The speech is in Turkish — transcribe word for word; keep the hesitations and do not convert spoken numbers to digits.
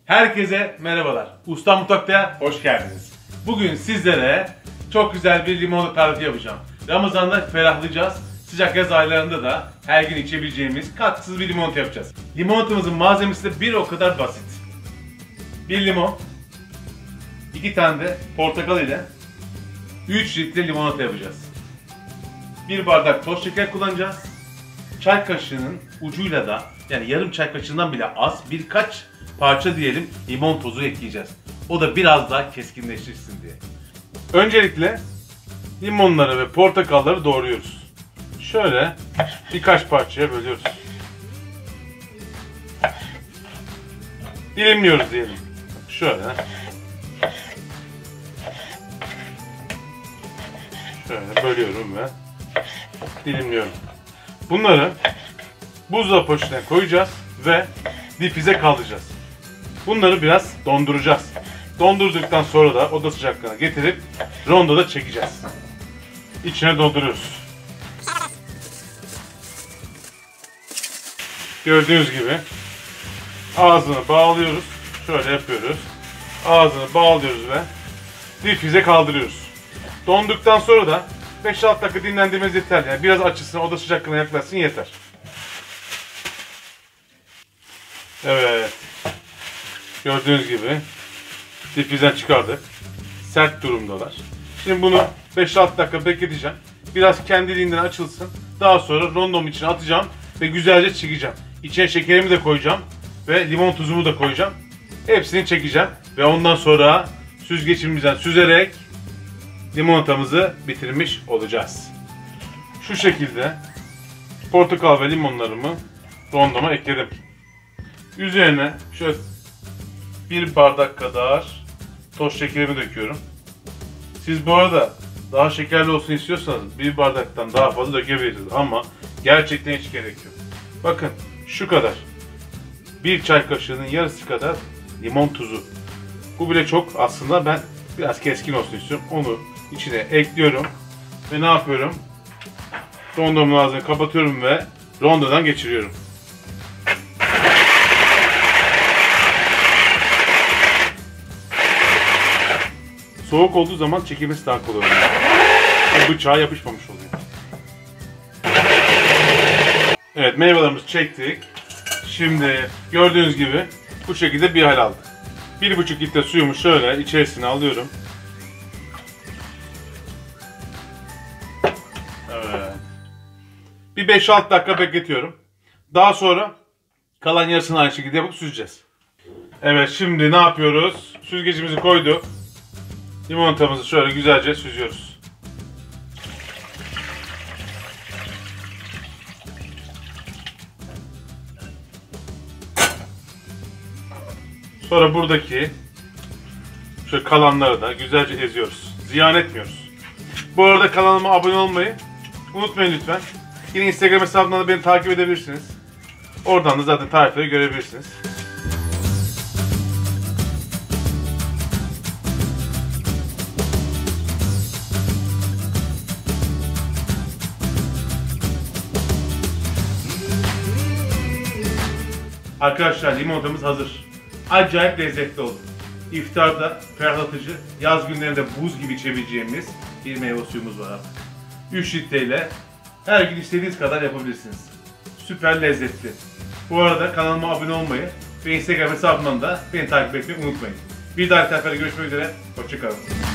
Herkese merhabalar. Usta Mutfak'ta hoş geldiniz. Bugün sizlere çok güzel bir limonlu tarifi yapacağım. Ramazan'da ferahlayacağız. Sıcak yaz aylarında da her gün içebileceğimiz katkısız bir limonata yapacağız. Limonatamızın malzemesi de bir o kadar basit. Bir limon, iki tane de portakal ile üç litre limonata yapacağız. Bir bardak toz şeker kullanacağız. Çay kaşığının ucuyla da, yani yarım çay kaşığından bile az, birkaç parça diyelim limon tozu ekleyeceğiz. O da biraz daha keskinleştirsin diye. Öncelikle limonları ve portakalları doğruyoruz. Şöyle birkaç parçaya bölüyoruz. Dilimliyoruz diyelim. Şöyle. Şöyle bölüyorum ve dilimliyorum. Bunları buzdolabı poşetine koyacağız ve difrize kaldıracağız. Bunları biraz donduracağız. Dondurduktan sonra da oda sıcaklığına getirip rondoda çekeceğiz. İçine dolduruyoruz. Gördüğünüz gibi ağzını bağlıyoruz. Şöyle yapıyoruz. Ağzını bağlıyoruz ve difrize kaldırıyoruz. Donduktan sonra da beş altı dakika dinlendirmemiz yeterli. Yani biraz açısın, oda sıcaklığına yaklaşsın yeter. Evet. Gördüğünüz gibi difrizden çıkardık. Sert durumdalar. Şimdi bunu beş altı dakika bekleteceğim. Biraz kendiliğinden açılsın. Daha sonra rondomun içine atacağım ve güzelce çekeceğim. İçine şekerimi de koyacağım ve limon tuzumu da koyacağım. Hepsini çekeceğim ve ondan sonra süzgeçimizden süzerek limonatamızı bitirmiş olacağız. Şu şekilde portakal ve limonlarımı rondoma ekledim. Üzerine şöyle bir bardak kadar toz şekerimi döküyorum. Siz bu arada daha şekerli olsun istiyorsanız bir bardaktan daha fazla dökebilirsiniz ama gerçekten hiç gerek yok. Bakın şu kadar. Bir çay kaşığının yarısı kadar limon tuzu. Bu bile çok, aslında ben biraz keskin olsun istiyorum. Onu içine ekliyorum ve ne yapıyorum? Rondomun ağzını kapatıyorum ve rondodan geçiriyorum. Soğuk olduğu zaman çekilmesi daha kolay oluyor. Ve bıçağa yapışmamış oluyor. Evet, meyvelerimizi çektik. Şimdi gördüğünüz gibi bu şekilde bir hal aldık. Bir buçuk litre suyumu şöyle içerisine alıyorum. Evet. Bir beş altı dakika bekletiyorum. Daha sonra kalan yarısını aynı şekilde yapıp süzeceğiz. Evet, şimdi ne yapıyoruz? Süzgecimizi koyduk. Limonatamızı şöyle güzelce süzüyoruz. Sonra buradaki şöyle kalanları da güzelce eziyoruz. Ziyan etmiyoruz. Bu arada kanalıma abone olmayı unutmayın lütfen. Yine Instagram hesabından da beni takip edebilirsiniz. Oradan da zaten tarifleri görebilirsiniz. Arkadaşlar, limonatamız hazır. Acayip lezzetli oldu. İftarda ferahlatıcı, yaz günlerinde buz gibi içebileceğimiz bir meyve suyumuz var artık. üç litreyle her gün istediğiniz kadar yapabilirsiniz. Süper lezzetli. Bu arada kanalıma abone olmayı ve Instagram hesabımdan da beni takip etmeyi unutmayın. Bir dahaki sefere görüşmek üzere. Hoşça kalın.